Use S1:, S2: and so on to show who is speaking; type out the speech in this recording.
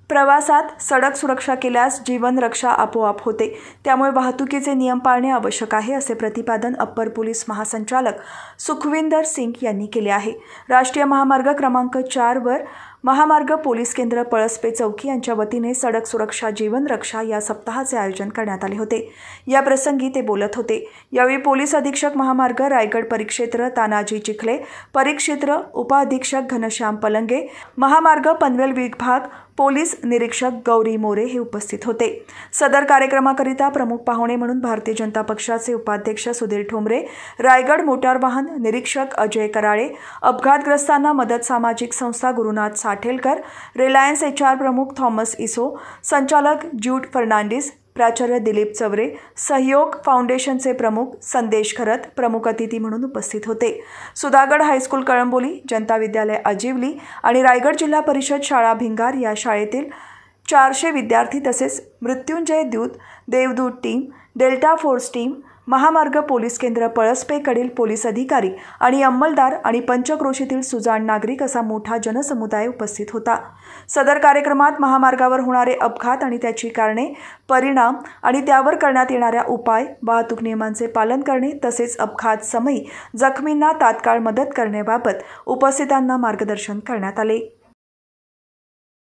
S1: प्रवासात सडक सुरक्षा केल्यास जीवन रक्षा आपोआप होते, त्यामुळे वाहतुकीचे नियम पाळणे आवश्यक आहे, असे प्रतिपादन अप्पर पोलीस महासंचालक सुखविंदर सिंग यांनी केले आहे। राष्ट्रीय महामार्ग क्रमांक 4 वर महामार्ग पोलीस केंद्र पळसपे चौकी यांच्या वतीने सडक सुरक्षा जीवन रक्षा या सप्ताहाचे आयोजन करण्यात आले होते। या प्रसंगी ते बोलत होते। यावेळी पोलीस अधीक्षक महामार्ग रायगड परिक्षेत्र तानाजी चिखले, परिक्षेत्र उपअधीक्षक घनश्याम पलंगे, महामार्ग पनवेल विभाग पोलीस निरीक्षक गौरी मोरे हे उपस्थित होते। सदर कार्यक्रमाकरिता प्रमुख पाहुणे म्हणून भारतीय जनता पक्षाचे उपाध्यक्ष सुधीर ठोंबरे, रायगड मोटार वाहन निरीक्षक अजय कराळे, अपघातग्रस्तांना मदत सामाजिक संस्था गुरुनाथ साठेलकर, रिलायन्स HR प्रमुख थॉमस इसो, संचालक ज्यूड फर्नांडिस, प्राचार्य दिलीप चवरे, सहयोग फाउंडेशनचे प्रमुख संदेश खरत प्रमुख अतिथी म्हणून उपस्थित होते। सुधागड हायस्कूल कळंबोली, जनता विद्यालय अजिवली आणि रायगड जिल्हा परिषद शाळा भिंगार या शाळेतील 400 विद्यार्थी तसेच मृत्युंजय दूत, देवदूत टीम, डेल्टा फोर्स टीम, महामार्ग पोलीस केंद्र पळसपेकडील पोलीस अधिकारी आणि अंमलदार आणि पंचक्रोशीतील सुजाण नागरिक असा मोठा जनसमुदाय उपस्थित होता। सदर कार्यक्रमात महामार्गावर होणारे अपघात आणि त्याची कारणे, परिणाम आणि त्यावर करण्यात येणाऱ्या उपाय, वाहतूक नियमांचे पालन करणे तसेच अपघात समयी जखमींना तात्काळ मदत करण्याबाबत उपस्थितांना मार्गदर्शन करण्यात आले।